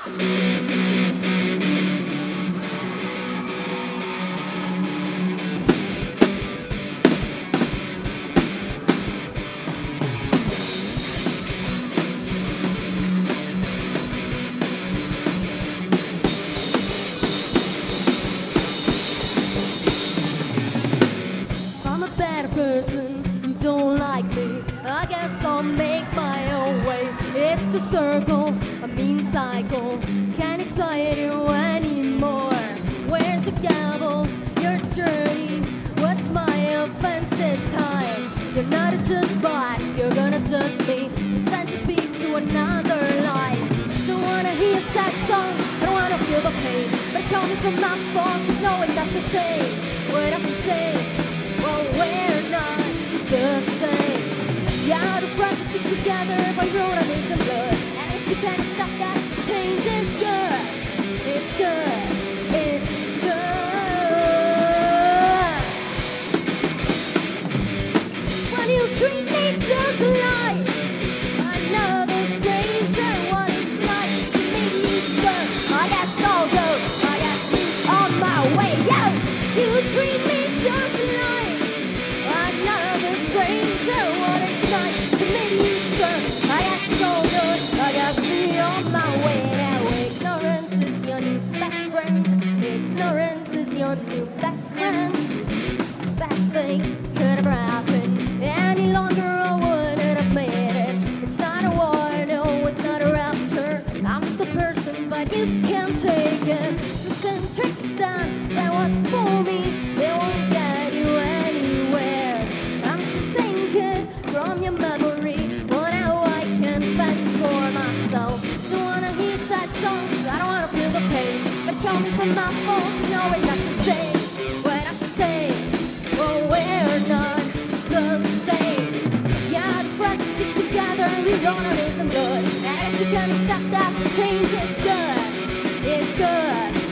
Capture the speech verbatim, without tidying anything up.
Person, you don't like me, I guess I'll make my own way. It's the circle, a mean cycle, can't excite you anymore. Where's the gavel, your journey? What's my offense this time? You're not a judge, but if you're gonna judge me, it's time to speak to another life. Don't wanna hear sad songs, don't wanna feel the pain, but coming from my fault, knowing that's the same. What have to say? Well, we're not the same. Yeah, the friends stick together, but you're not in the blood. And if you can't stop that, change is good. It's good. It's good. When you treat me just like another stranger, what it's like to meet you, sir. I guess I'll go. I guess on my way. Yo, you treat me just like another stranger, what it's like to meet you, sir. I got so good, I got me on my way now. Ignorance is your new best friend. Ignorance is your new best friend. Best thing could ever happen. Any longer I wouldn't have made it. It's not a war, no, it's not a rapture. I'm just a person, but you can't take it. The centric stand that was for me, they won't get you anywhere. I'm the same kid from your memory. Well, now I can fend for myself. Don't wanna hear sad songs, I don't wanna feel the pain, but coming from my fault, knowing that's the same. What I'm the same, well, we're not the same. Yeah, the friends stick together, we're gonna make them good. And if you can't stop that, change is good. It's good.